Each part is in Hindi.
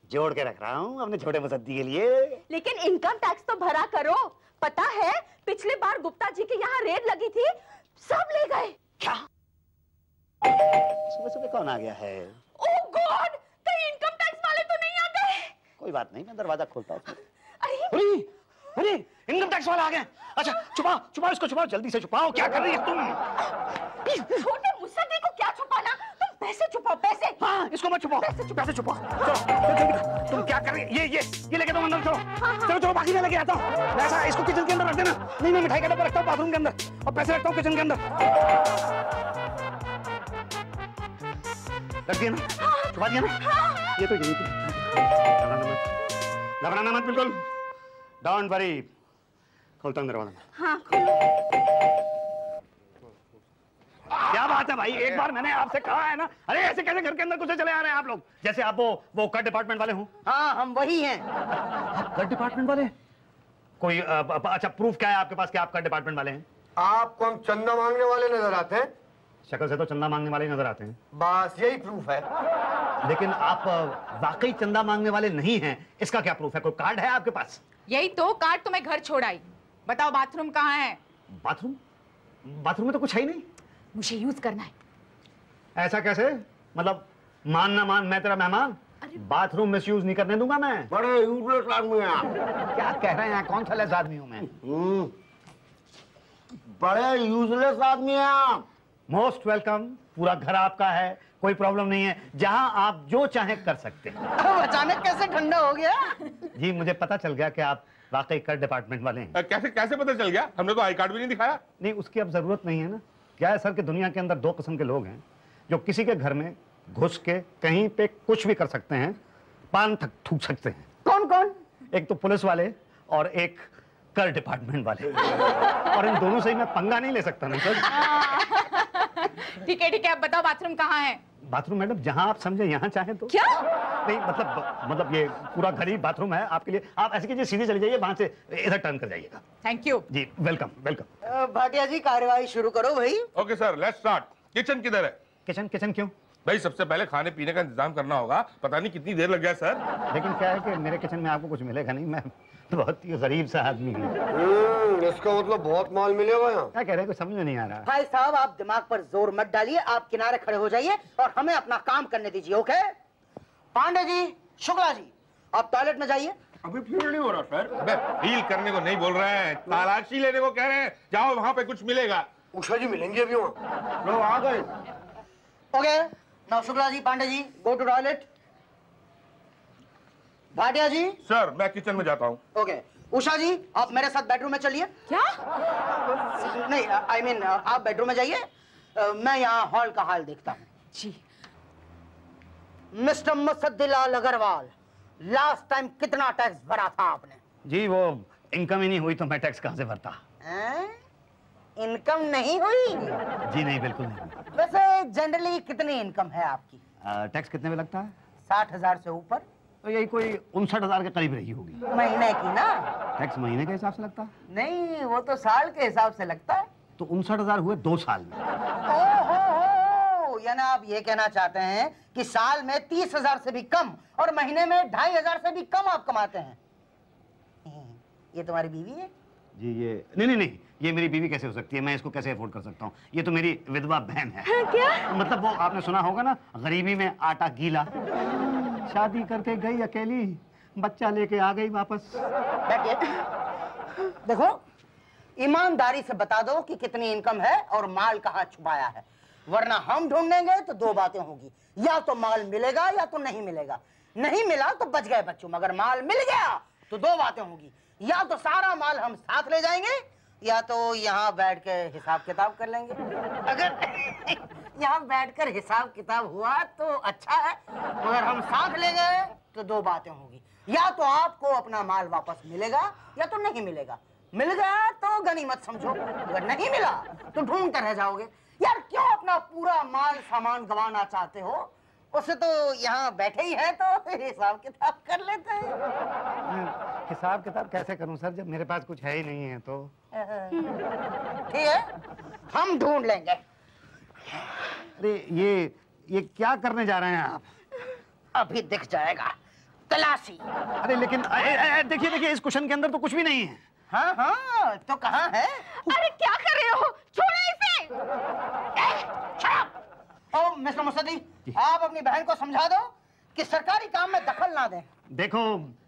जोड़ के रख रहा हूँ अपने छोटे मुसद्दी के लिए। लेकिन इनकम टैक्स तो भरा करो। पता है पिछली बार गुप्ता जी के यहाँ रेड लगी थी, सब ले गए। क्या? सुबह सुबह कौन आ गया है? ओह गॉड, कहीं इनकम टैक्स वाले तो नहीं आ गए? कोई बात नहीं, मैं दरवाजा खोलता हूँ। अरे अरे इनकम टैक्स वाला आ गया। अच्छा छुपाओ छुपाओ इसको, छुपाओ जल्दी से छुपाओ। क्या कर रही है तुम? छोटे मुसद्दी को क्या छुपाना, तुम पैसे छुपाओ पैसे। हाँ इसको मत छुपाओ, पैसे छुपाओ। चलो तुम क्या कर रही है? ये लेके तुम अंदर चलो। चलो चलो बाकी मैं लेके आता हूँ। ऐसा इसको किचन के अंदर रख देना। नहीं मैं मिठाई का डब्बा रखता हूँ बाथरूम के अंदर और पैसे रखता हूँ किचन के अंदर। रख दिया ना? छुपा दिया ना? ये तो यही थी। घबराना मत बिल्कुल। Don't worry. खोलता हूँ दरवाजा। हाँ खोलो। क्या बात है भाई, एक बार मैंने आपसे कहा है ना। अरे ऐसे कैसे घर के अंदर घुसे चले आ रहे हैं आप लोग? जैसे आप वो कर डिपार्टमेंट वाले हो। हाँ हम वही हैं। कर डिपार्टमेंट वाले? कोई अच्छा प्रूफ क्या है आपके पास कि आप कर डिपार्टमेंट वाले हैं? आपको हम चंदा मांगने वाले नजर आते हैं। शक्ल से तो चंदा मांगने वाले नजर आते हैं। बस यही प्रूफ है। लेकिन आप वाकई चंदा मांगने वाले नहीं हैं, इसका क्या प्रूफ है? कोई कार्ड है आपके पास? यही तो कार्ड तो मैं घर छोड़ आई। बताओ बाथरूम कहाँ है? बाथरूम? बाथरूम में तो कुछ है ही नहीं। मुझे यूज करना है। ऐसा कैसे? मतलब मान ना मान मैं तेरा मेहमान? बाथरूम मिस यूज नहीं करने दूंगा मैं। बड़े यूजलेस आदमी हैं आप। क्या कह रहे हैं? कौन सा लेस आदमी हूं मैं? बड़े यूजलेस आदमी हैं आप। Most welcome. पूरा घर आपका है, कोई प्रॉब्लम नहीं है। जहां आप जो चाहे कर सकते हैं। अचानक कैसे ठंडा हो गया? जी मुझे पता चल गया कि आप वाकई कर डिपार्टमेंट वाले हैं। कैसे कैसे पता चल गया? हमने तो आई कार्ड भी नहीं दिखाया। नहीं उसकी अब जरूरत नहीं है ना। क्या है सर कि दुनिया के अंदर दो किस्म के लोग हैं जो किसी के घर में घुस के कहीं पे कुछ भी कर सकते हैं, पान तक थूक सकते हैं। कौन कौन? एक तो पुलिस वाले और एक कर डिपार्टमेंट वाले। और इन दोनों से ही मैं पंगा नहीं ले सकता ना सर। ठीक है अब बताओ बाथरूम कहाँ है? बाथरूम मैडम जहां आप समझे, यहाँ चाहे तो। क्या? नहीं मतलब ये पूरा घर ही बाथरूम है आपके लिए। आप ऐसे कीजिए सीधे चले जाइए, वहां से इधर टर्न कर जाइएगा। Thank you. जी वेलकम वेलकम। भाटिया जी कार्यवाही शुरू करो भाई। Okay sir let's start. Kitchen किधर है? किचन किचन क्यों? भाई सबसे पहले खाने पीने का इंतजाम करना होगा। पता नहीं कितनी देर लग जाए सर। लेकिन क्या है कि मेरे किचन में आपको कुछ मिलेगा नहीं। मैं बहुत ही गरीब सा आदमी हूँ। इसका मतलब बहुत माल मिलेगा यहाँ। क्या कह रहे हैं? कुछ समझ में नहीं आ रहा। भाई साहब आप दिमाग पर जोर मत डालिए, आप किनारे खड़े हो जाइए और हमें अपना काम करने दीजिए। ओके पांडे जी, शुक्ला जी, आप टॉयलेट में जाइए। अभी फील नहीं हो रहा सर। अबे फील करने को नहीं बोल रहे हैं, तलाशी लेने को कह रहे हैं। जाओ वहाँ पे कुछ मिलेगा। उषा जी मिलेंगे अभी वहाँ। लोग आ गए। Okay now Shukla ji, Pandey ji go to toilet. Bhatia ji. Sir मैं किचन में जाता हूँ। ओके उषा जी आप मेरे साथ बेडरूम में चलिए। क्या? नहीं आई मीन आप बेडरूम में जाइए, मैं यहाँ हॉल का हाल देखता हूँ। जी। Mister Musaddilal Agarwal, last time कितना टैक्स भरा था आपने? जी वो इनकम ही नहीं हुई तो मैं टैक्स कहाँ से भरता? इनकम नहीं हुई? जी नहीं बिल्कुल नहीं। वैसे जनरली कितनी इनकम है आपकी? टैक्स कितने में लगता है? 60,000 से ऊपर। तो यही कोई 59,000 के करीब रही होगी। महीने की ना? टैक्स महीने के हिसाब से लगता है? नहीं वो तो साल के हिसाब से लगता है। तो 59,000 हुए 2 साल में। ओहो, यानी आप ये कहना चाहते हैं कि साल में 30,000 से भी कम और महीने में 2,500 से भी कम आप कमाते हैं। ये तुम्हारी बीवी है? जी ये नहीं ये मेरी बीवी कैसे हो सकती है? मैं इसको कैसे अफोर्ड कर सकता हूँ? ये तो मेरी विधवा बहन है। क्या? मतलब वो आपने सुना होगा ना, गरीबी में आटा गीला। शादी करके गई अकेली, बच्चा लेके आ गई वापस। बैठिए। देखो ईमानदारी से बता दो कि कितनी इनकम है और माल कहाँ छुपाया है, वरना हम ढूंढेंगे तो दो बातें होगी, या तो माल मिलेगा या तो नहीं मिलेगा। नहीं मिला तो बच गए बच्चों, मगर माल मिल गया तो दो बातें होगी, या तो सारा माल हम साथ ले जाएंगे या तो यहाँ बैठ के हिसाब किताब कर लेंगे। अगर यहाँ बैठकर हिसाब किताब हुआ तो अच्छा है, मगर हम साथ ले गए तो दो बातें होगी, या तो आपको अपना माल वापस मिलेगा या तो नहीं मिलेगा। मिल गया तो गनीमत समझो, अगर नहीं मिला तो ढूंढते रह जाओगे। यार क्यों अपना पूरा माल सामान गंवाना चाहते हो? उसे तो यहाँ बैठे ही है तो हिसाब किताब कर लेते हैं। हिसाब किताब कैसे करूं सर जब मेरे पास कुछ है ही नहीं है? तो ठीक है हम ढूंढ लेंगे। अरे ये क्या करने जा रहे हैं आप? अभी दिख जाएगा। तलाशी। अरे लेकिन देखिए देखिए, इस कुशन के अंदर तो कुछ भी नहीं है। हाँ हाँ, तो कहाँ है? अरे क्या कर रहे हो, छोड़ो इसे। ओ मिस्टर मुस्तदी, आप अपनी बहन को समझा दो कि सरकारी काम में दखल ना दें। देखो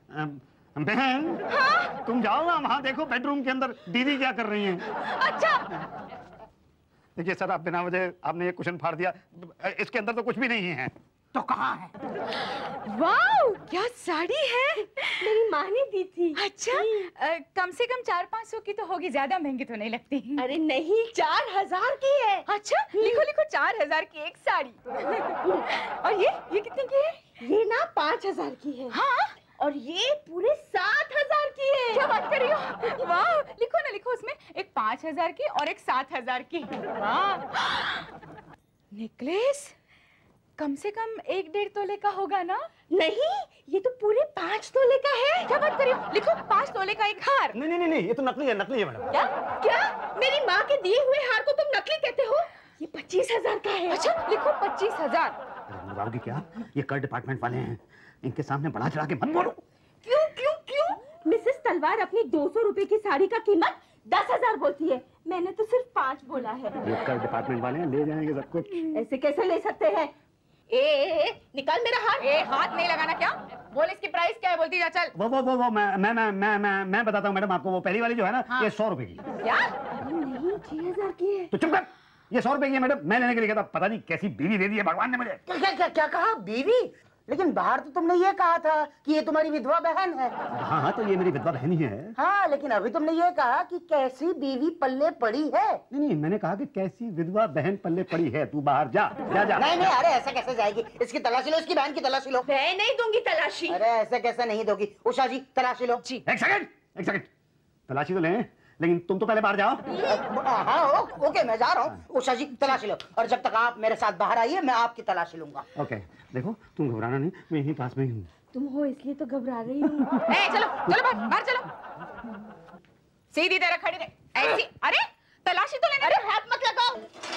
बहन, हाँ? तुम जाओ ना वहाँ, देखो बेडरूम के अंदर दीदी क्या कर रही हैं। अच्छा। देखिए सर, आप बिना वजह आपने ये कुशन फाड़ दिया, इसके अंदर तो कुछ भी नहीं है। तो कहाँ है? वाह, क्या साड़ी है। मेरी माँ ने दी थी। अच्छा, कम से कम 400-500 की तो होगी, ज्यादा महंगी तो नहीं लगती। अरे नहीं, 4000 की है। अच्छा, लिखो लिखो, 4000 की एक साड़ी। और ये कितने की है? ये ना 5000 की है। हाँ, और ये पूरे 7000 की है। क्या बात कर रही हो? वाह, लिखो ना, लिखो उसमें एक 5000 की और एक 7000 की। वाह, नेकलेस कम से कम 1-1.5 तोले का होगा ना? नहीं, ये तो पूरे 5 तोले का है। क्या बात कर रही हो? लिखो 5 तोले का एक हार। नहीं नहीं नहीं, ये तो नकली है, नकली है मैडम। क्या क्या? मेरी माँ के दिए हुए हार को तुम नकली कहते हो? ये 25,000 का है। अच्छा, लिखो 25,000। बाबू की क्या, ये कर डिपार्टमेंट वाले हैं, इनके सामने बढ़ा चढ़ा के मत बोलो। क्यों क्यों क्यों? मिसेस तलवार अपनी 200 रुपए की साड़ी का कीमत 10,000 बोलती है, मैंने तो सिर्फ 5 बोला है। ये कर डिपार्टमेंट वाले हैं, ले जाएंगे सब कुछ। ऐसे कैसे ले सकते हैं? ए, निकाल मेरा हाथ। हाथ नहीं लगाना। क्या बोल, इसकी प्राइस क्या है? बोलती जा, चल। वो मैं बताता हूँ मैडम आपको। वो पहली वाली जो है ना, हाँ। ये 100 रुपए की। क्या? नहीं, 6000 की है। तो चुप कर, ये 100 रुपए की है मैडम, मैं लेने के लिए कहता। पता नहीं कैसी बीवी दे दी है भगवान ने मुझे। क्या कहा? बीवी? लेकिन बाहर तो तुमने ये कहा था कि ये तुम्हारी विधवा बहन है। हाँ हाँ, तो ये मेरी विधवा बहन ही है। हाँ, लेकिन अभी तुमने ये कहा कि कैसी बीवी पल्ले पड़ी है। नहीं, मैंने कहा कि कैसी विधवा बहन पल्ले पड़ी है। तू बाहर जा जा जा। नहीं, अरे ऐसा कैसे जाएगी? इसकी तलाशी लो, इसकी बहन की तलाशी लो। मैं नहीं दूंगी तलाशी। अरे ऐसे कैसे नहीं दोगी? उषा जी, तलाशी लो। जी। एक सेकंड, तलाशी तो लें, लेकिन तुम तो पहले बाहर जाओ। हाँ ओके, मैं जा रहा हूँ। उषा जी, तलाशी लो, और जब तक आप मेरे साथ बाहर आइए, मैं आपकी तलाशी लूंगा। ओके, देखो तुम घबराना नहीं, मैं यहीं पास में ही हूँ। तुम हो इसलिए तो घबरा रही हूँ। चलो चलो, बाहर चलो। सीधी तरह खड़ी रहे ऐसी। अरे तलाशी तो लेने। अरे हाथ मत लगाओ।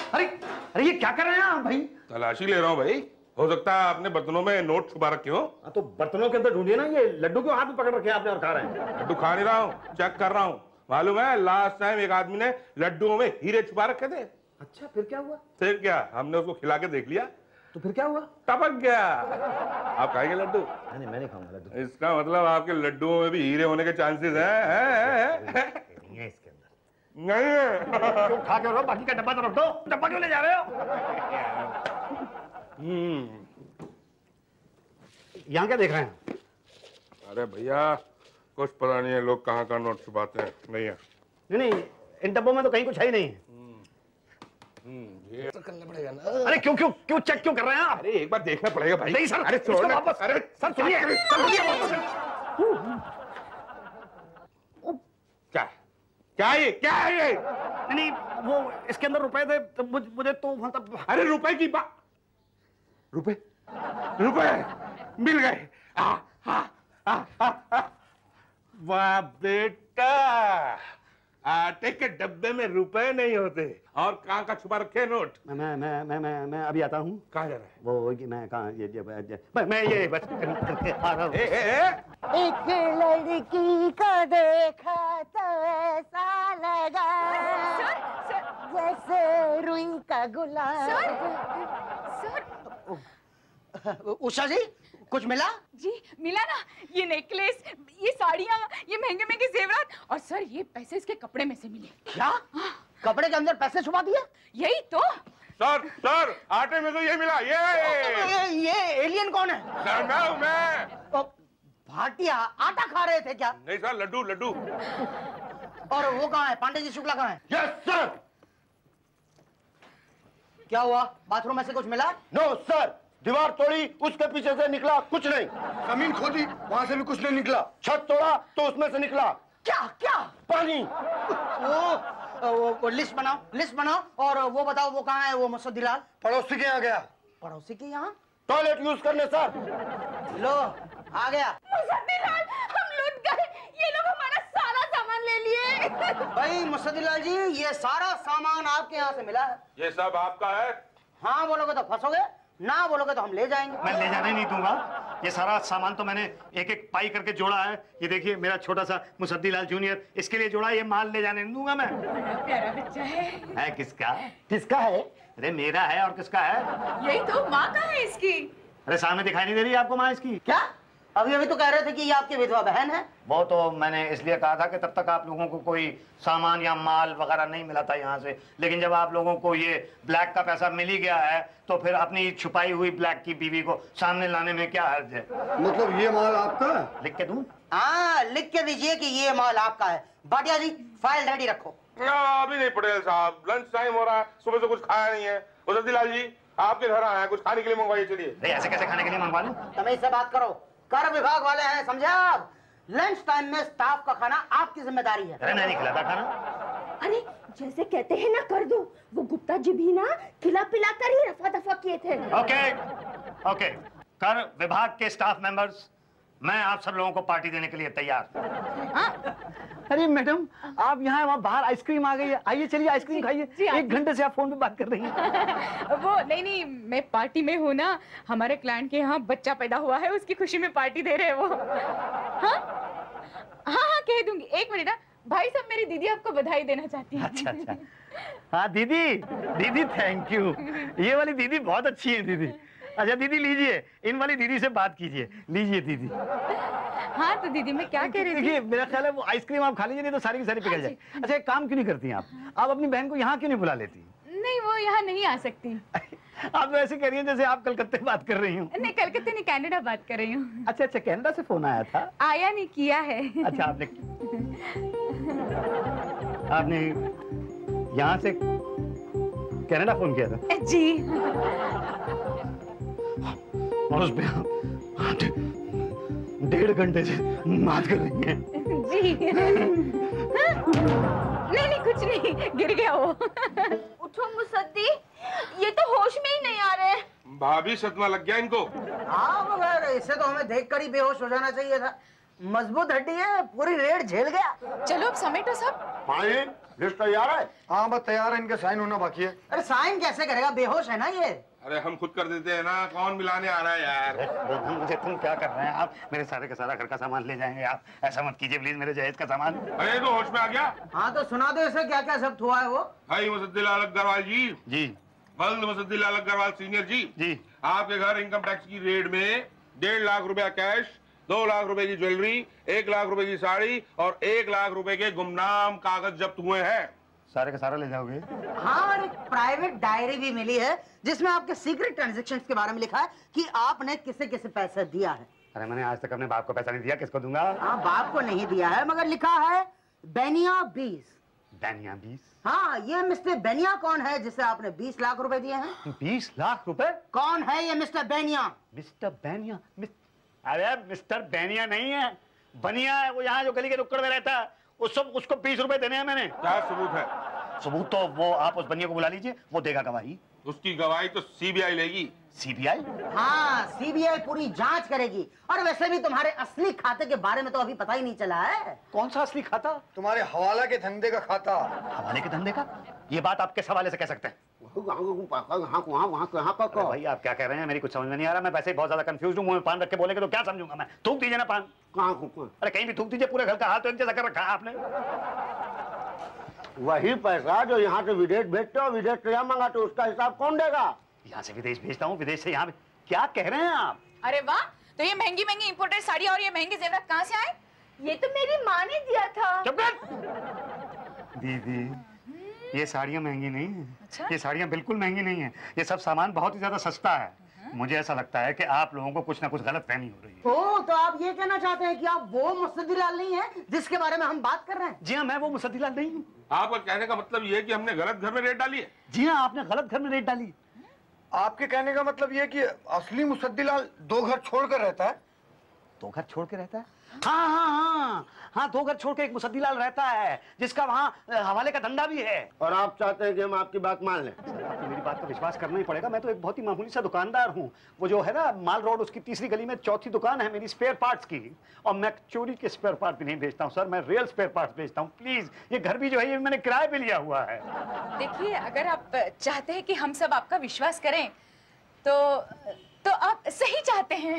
अरे ये क्या कर रहे हैं आप भाई? तलाशी ले रहा हूँ भाई। हो सकता है आपने बर्तनों में नोट छुपा रखे हो। तो बर्तनों के अंदर ढूंढिए ना। ये लड्डू क्यों हाथ में पकड़ रखे आपने और खा रहे हैं? लड्डू खा नहीं रहा हूँ, चेक कर रहा हूँ। मालूम है, लास्ट टाइम एक आदमी ने लड्डुओं में हीरे छुपा रखे थे। अच्छा, फिर क्या हुआ? फिर क्या, हमने उसको खिला के देख लिया, तो फिर क्या हुआ? टपक गया। आप खाएंगे लड्डू? नहीं, मैं नहीं खाऊंगा लड्डू। इसका मतलब आपके लड्डुओं में भी हीरे होने के चांसेस हैं? नहीं है इसके अंदर। नहीं है। क्यों खा के रहो, बाकी का डब्बा तो रख दो। डब्बा क्यों ले जा रहे हो? यहाँ क्या देख रहे हैं? अरे भैया, कुछ पता नहीं है लोग कहाँ का नोट छुपाते हैं। नहीं है। नहीं, इन डब्बों में तो कहीं कुछ है ही नहीं है। ये तो करना पड़ेगा ना। अरे क्यों चेक क्यों कर रहे हैं आप? अरे एक बार देखना पड़ेगा भाई। नहीं सर, अरे इसको छोड़ ना। वापस। अरे सर सुनिए, क्या है ये? नहीं, वो इसके अंदर रुपए थे, तो मुझे तो मतलब। अरे रुपए की बात, रुपए मिल गए। वाह बेटा, आटे के डब्बे में रुपए नहीं होते। और कहाँ का छुपा रखे नोट? मैं अभी आता हूँ। कहाँ जा रहा है? वो मैं कहाँ मैं ये बस करके आ रहा हूँ। एक लड़की को देखा तो ऐसा लगा जैसे रुई का गुलाब। उषा जी, कुछ मिला? जी मिला ना, ये नेकलेस, ये साड़ियाँ, ये महंगे महंगे जेवरात, और सर ये पैसे इसके कपड़े में से मिले। क्या? कपड़े के अंदर पैसे छुपा दिए? यही तो। सर आटे में तो ये मिला। ये एलियन कौन है? मैं भाटिया आटा खा रहे थे क्या? नहीं सर, लड्डू। और वो कहाँ है? पांडे जी शुक्ला कहाँ है? Yes sir. क्या हुआ? बाथरूम में से कुछ मिला? नो सर, दीवार तोड़ी, उसके पीछे से निकला कुछ नहीं। जमीन खोदी, वहां से भी कुछ नहीं निकला। छत तोड़ा तो उसमें से निकला क्या? पानी। वो लिस्ट बनाओ और वो बताओ वो कहाँ है वो मुसद्दीलाल? पड़ोसी के यहाँ गया। पड़ोसी के यहाँ? टॉयलेट यूज करने सर। लो, आ गया। मुसद्दीलाल, हम लूट गए। ये लोग हमारा सारा सामान ले लिए। भाई मुसद्दीलाल जी, ये सारा सामान आपके यहाँ से मिला है। ये सब आपका है? हाँ बोलोगे तो फंसोगे, ना बोलोगे तो हम ले जाएंगे। मैं ले जाने नहीं दूंगा। ये सारा सामान तो मैंने एक एक पाई करके जोड़ा है। ये देखिए मेरा छोटा सा मुसद्दीलाल जूनियर, इसके लिए जोड़ा। ये माल ले जाने नहीं दूंगा मैं। प्यारा बच्चा है। किसका? किसका है? अरे मेरा है, और किसका है? यही तो माँ का है इसकी। अरे सामने दिखाई नहीं दे रही आपको माँ इसकी? क्या अभी अभी तो कह रहे थे कि ये आपकी विधवा बहन है। वो तो मैंने इसलिए कहा था कि तब तक आप लोगों को कोई सामान या माल वगैरह नहीं मिला था यहाँ से, लेकिन जब आप लोगों को ये ब्लैक का पैसा मिल ही गया है तो फिर अपनी छुपाई हुई ब्लैक की बीवी को सामने लाने में क्या हर्ज है? मतलब ये माल आपका है? लिख के दूं? हाँ, लिख के दीजिए कि ये माल आपका है। भाटिया जी फाइल रेडी रखो। अभी नहीं पटेल साहब, लंच टाइम हो रहा है, सुबह से कुछ खाया नहीं है। मुसद्दीलाल जी आपके घर आए हैं, कुछ खाने के लिए मंगवाइए। चलिए। ऐसे कैसे खाने के लिए मंगवा लूं? तमीज से बात करो, कर विभाग वाले हैं, समझे आप? लंच टाइम में स्टाफ का खाना आपकी जिम्मेदारी है। अरे मैं नहीं खिलाता खाना। अरे जैसे कहते हैं ना कर दो, वो गुप्ता जी भी ना खिला पिला कर ही रफा दफा किए थे। ओके, कर विभाग के स्टाफ मेंबर्स, मैं आप सब लोगों को पार्टी देने के लिए तैयार। अरे मैडम, आप यहाँ वहाँ बाहर आइसक्रीम आ गई है, आइए चलिए आइसक्रीम खाइए। जी, 1 घंटे से आप फोन पे बात कर रही हैं। वो नहीं, मैं पार्टी में हूँ ना। हमारे क्लाइंट के यहाँ बच्चा पैदा हुआ है, उसकी खुशी में पार्टी दे रहे हैं वो। हाँ कह दूंगी। 1 मिनट ना भाई साहब, मेरी दीदी आपको बधाई देना चाहती है। अच्छा। हाँ दीदी थैंक यू। ये वाली दीदी बहुत अच्छी है दीदी। अच्छा दीदी लीजिए, इन वाली दीदी से बात कीजिए। लीजिए दीदी। हाँ तो दीदी मैं क्या कह रही थी? देखिए मेरा ख्याल है वो आइसक्रीम आप खा लीजिए, नहीं तो सारी की सारी पिघल जाए। अच्छा एक काम क्यों नहीं करती आप अपनी बहन को यहाँ क्यों नहीं बुला लेती? नहीं, वो यहाँ नहीं आ सकती। आप तो ऐसे कह रही हैं जैसे आप कलकत्ते बात कर रही हूँ। नहीं, कलकत्ते नहीं, कनाडा बात कर रही हूँ। अच्छा कनाडा से फोन आया था? आया नहीं, किया है। अच्छा आपने यहाँ से कनाडा फोन किया था? जी। और उस पे आप 1.5 घंटे से बात कर रही हैं? जी। नहीं कुछ नहीं, गिर गया वो। उठो मुसद्दी, ये तो होश में ही नहीं आ रहे। भाभी सदमा लग गया इनको। हाँ मगर इसे तो हमें देखकर ही बेहोश हो जाना चाहिए था। मजबूत हड्डी है, पूरी रेड झेल गया। चलो अब समेटो सब। फाइन, लिस्ट तैयार है? हाँ बस तैयार है, इनके साइन होना बाकी है। अरे साइन कैसे करेगा, बेहोश है ना ये। अरे हम खुद कर देते हैं ना, कौन मिलाने आ रहा है यार? मुझे तुम क्या कर रहे हैं आप? मेरे सारे का सारा घर का सामान ले जाएंगे आप। ऐसा मत कीजिए प्लीज, मेरे जहेज का सामान। अरे तो होश में आ गया। हाँ तो सुना दो इसे क्या क्या सब हुआ है वो। भाई मुसद्दीलाल अग्रवाल जी, बल्द मुसद्दीलाल अग्रवाल सीनियर जी, आपके घर इनकम टैक्स की रेड में 1.5 लाख रुपया कैश, 2 लाख रुपए की ज्वेलरी, 1 लाख रुपए की साड़ी और 1 लाख रुपए के गुमनाम कागज जब्त हुए हैं। सारे का सारा ले जाओगे? हाँ, और एक प्राइवेट डायरी भी मिली है जिसमें आपके सीक्रेट ट्रांजैक्शंस के बारे में लिखा है कि आपने किसे किसे पैसा दिया है। अरे मैंने आज तक अपने बाप को पैसा नहीं दिया, किसको दूंगा? हाँ बाप को नहीं दिया है, मगर लिखा है बेनिया 20। बेनिया 20? हाँ, ये मिस्टर बेनिया कौन है जिसे आपने 20 लाख रुपए दिए हैं? 20 लाख रुपए? कौन है ये मिस्टर बेनिया? मिस्टर बेनिया? अरे मिस्टर बेनिया नहीं है, बनिया है। वो यहाँ जो गली के नुक्कड़ में रहता है, उसको 20 रुपए देने हैं मैंने। क्या सबूत है? सबूत तो वो आप उस बनिया को बुला लीजिए, वो देगा गवाही। उसकी गवाही तो सीबीआई लेगी। सीबीआई? हाँ, सीबीआई पूरी जांच करेगी। और वैसे भी तुम्हारे असली खाते के बारे में तो अभी पता ही नहीं चला है। कौन सा असली खाता? तुम्हारे हवाला के धंधे का खाता। हवाले के धंधे का? ये बात आप किस हवाले से कह सकते हैं? भाई आप क्या कह रहे हैं, मेरी कुछ समझ में नहीं आ रहा। मैं वैसे ही बहुत ज्यादा कंफ्यूज हूँ। मुंह में पान रख के बोलेंगे तो क्या समझूंगा मैं? थूक दीजिए ना पान। अरे कहीं भी थूक दीजिए, पूरे घर का हाल तो एक जैसा कर रखा है आपने। वही पैसा जो यहाँ से विदेश भेजते हो, विदेश से यहाँ मंगाते हो, उसका हिसाब कौन देगा? यहाँ से विदेश भेजता हूँ, विदेश से यहाँ। क्या कह रहे हैं आप? अरे वाह, तो ये महंगी महंगी इंपोर्टेड साड़ी और ये महंगे जेवरात कहाँ से आए? ये तो मेरी माँ ने दिया था। चुप कर। दीदी, ये साड़ियाँ महंगी नहीं है। अच्छा? ये साड़ियाँ बिल्कुल महंगी नहीं है। ये सब सामान बहुत ही ज्यादा सस्ता है। मुझे ऐसा लगता है कि आप लोगों को कुछ ना कुछ गलत फहमी हो रही है। ओ, तो आप ये कहना चाहते हैं कि आप वो मुसद्दीलाल नहीं है जिसके बारे में हम बात कर रहे हैं? जी हाँ, मैं वो मुसद्दीलाल नहीं हूँ। आपका कहने का मतलब ये है कि हमने गलत घर में रेड डाली है? जी हाँ, आपने गलत घर में रेड डाली। आपके कहने का मतलब ये कि असली मुसद्दीलाल 2 घर छोड़कर रहता है? 2 घर छोड़ के रहता है? हाँ, 2 घर छोड़ के एक मुसद्दीलाल रहता है जिसका वहाँ हवाले का धंधा भी है। और आप चाहते हैं कि हम आपकी बात मान लें? सर, आपको मेरी बात पर विश्वास करना ही पड़ेगा। मैं तो एक बहुत ही मामूली सा दुकानदार हूँ। वो जो है ना माल रोड, उसकी तीसरी गली में चौथी दुकान है मेरी स्पेयर पार्ट्स की। और मैं चोरी के स्पेयर पार्ट भी नहीं बेचता हूँ सर, मैं रियल स्पेयर पार्ट्स बेचता हूँ। प्लीज, ये घर भी जो है ये मैंने किराए पे लिया हुआ है। देखिए, अगर आप चाहते हैं कि हम सब आपका विश्वास करें तो तो आप सही चाहते हैं।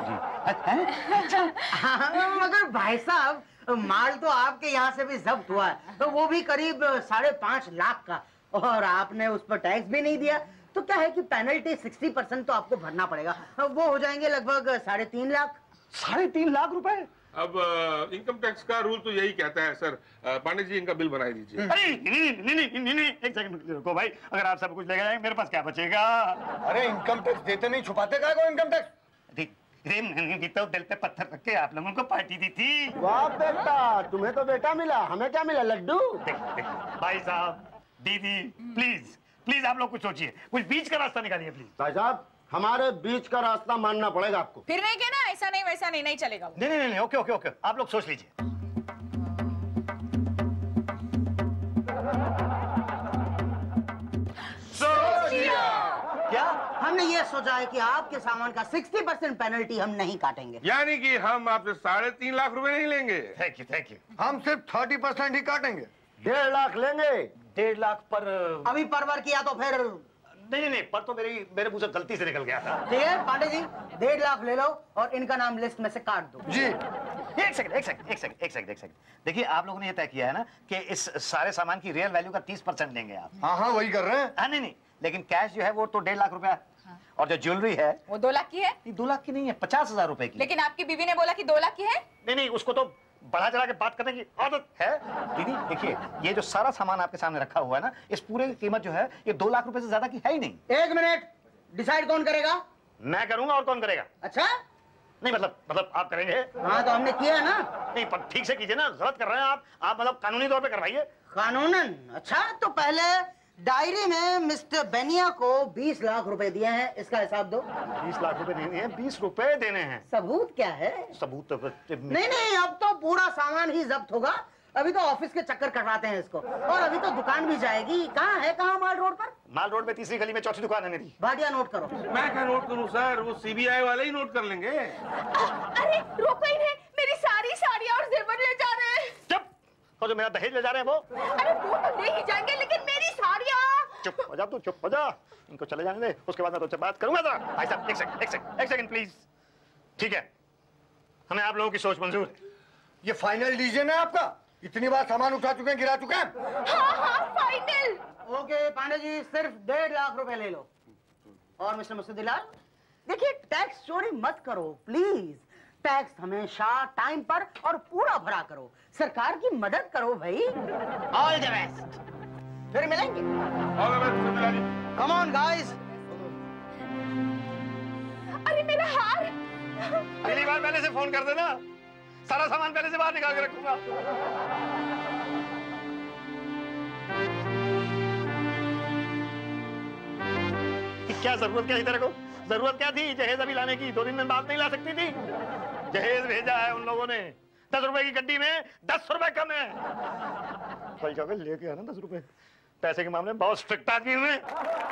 हाँ, मगर भाई साहब माल तो आपके यहाँ से भी जब्त हुआ है, तो वो भी करीब 5.5 लाख का, और आपने उस पर टैक्स भी नहीं दिया, तो क्या है कि पेनल्टी 60% तो आपको भरना पड़ेगा, वो हो जाएंगे लगभग 3.5 लाख। 3.5 लाख रुपए? अब इनकम टैक्स का रूल तो यही कहता है सर। पांडे जी इनका बिल बनाई दीजिए। अरे नहीं, एक सेकंड रुको भाई, अगर आप सब कुछ लेके जाएंगे मेरे पास क्या बचेगा? अरे इनकम टैक्स देते नहीं, छुपाते क्या को इनकम टैक्स? तो दिल पे पत्थर रख के आप लोगों को पार्टी दी थी। वाह बेटा, तुम्हें तो बेटा मिला, हमें क्या मिला? लड्डू। देख, भाई साहब, दीदी, प्लीज आप लोग कुछ सोचिए, कुछ बीच का रास्ता निकालिए प्लीज। भाई साहब, हमारे बीच का रास्ता मानना पड़ेगा आपको। फिर नहीं कहना ऐसा नहीं वैसा नहीं, नहीं चलेगा वो। नहीं, ओके, आप लोग सोच लीजिए। क्या? हमने ये सोचा है कि आपके सामान का 60% पेनल्टी हम नहीं काटेंगे। यानी कि हम आपसे 3.5 लाख रुपए नहीं लेंगे। Thank you. हम सिर्फ 30% ही काटेंगे। 1.5 लाख लेंगे। 1.5 लाख पर? अभी परवर किया तो फिर नहीं, पर तो मेरे मुंह से गलती से निकल गया था। ठीक है पांडे जी, 1.5 लाख ले लो और इनका नाम लिस्ट में से काट दो। जी। एक सेकंड। देखिए, आप लोगों ने ये तय किया है ना कि इस सारे सामान की रियल वैल्यू का 30% लेंगे आप। हाँ, वही कर रहे हैं। नहीं, लेकिन कैश जो है वो तो 1.5 लाख रुपया है। हाँ। और जो ज्वेलरी है वो 2 लाख की है। 2 लाख की नहीं है, 50,000 रुपए की। लेकिन आपकी बीवी ने बोला कि 2 लाख की है। नहीं, उसको तो बढ़ा चढ़ा के बात करने की आदत है। दीदी देखिए, ये जो सारा सामान आपके सामने रखा हुआ है ना, इस पूरे की कीमत जो है ये 2 लाख रुपए से ज्यादा की है ही नहीं। 1 मिनट, डिसाइड कौन करेगा? मैं करूंगा, और कौन करेगा? अच्छा, नहीं मतलब आप करेंगे? हाँ तो हमने किया ना। नहीं, पर ठीक से कीजिए ना, गलत कर रहे हैं आप मतलब कानूनी तौर पे करवाइए। कानूनन? अच्छा, तो पहले डायरी में मिस्टर बेनिया को 20 लाख रुपए दिए हैं, इसका हिसाब दो। 20 लाख रुपए नहीं है, 20 रुपए देने हैं। सबूत क्या है? सबूत तो नहीं, अब तो पूरा सामान ही जब्त होगा। अभी तो ऑफिस के चक्कर कटवाते हैं इसको, और अभी तो दुकान भी जाएगी। कहाँ माल रोड पर? माल रोड में 3री गली में 4थी दुकान है मेरी। भाटिया नोट करो। मैं क्या नोट करूं सर, वो सीबीआई वाले ही नोट कर लेंगे। अरे रोको इन्हें, मेरी सारी साड़ियाँ और जेवर ले जा रहे हैं। चुप! और जो मेरा दहेज ले जा रहे हैं वो? अरे वो तो ले ही जाएंगे, लेकिन मेरी साड़ियाँ। चुप हो जा तू, चुप हो जा। इनको चले जाने दे, उसके बाद मैं तुझसे बात करूंगा। जरा भाई साहब, एक सेकंड प्लीज। ठीक है, हमें आप लोगों की सोच मंजूर है। ये फाइनल डिसीजन है आपका? इतनी बार सामान उठा चुके हैं, गिरा चुके हैं। हाँ, फाइनल। ओके पांडे जी, सिर्फ 1.5 लाख रुपए ले लो। और मिस्टर मुस्तदिलाल, देखिए टैक्स चोरी मत करो प्लीज। टैक्स हमेशा टाइम पर और पूरा भरा करो। सरकार की मदद करो भाई। ऑल द बेस्ट, फिर मिलेंगे। Come on guys. अरे मेरा हार। अगली बार पहले से फोन कर देना, सारा सामान पहले से बाहर निकाल के रखूंगा। क्या जरूरत क्या थी तेरे को? जरूरत क्या थी जहेज अभी लाने की? 2 दिन में बात नहीं ला सकती थी? जहेज भेजा है उन लोगों ने। 10 रुपए की गड्डी में 10 रुपए कम है। कल जाकर लेके आना 10 रुपए। पैसे के मामले में बहुत स्ट्रिक्ट आदमी हूं मैं।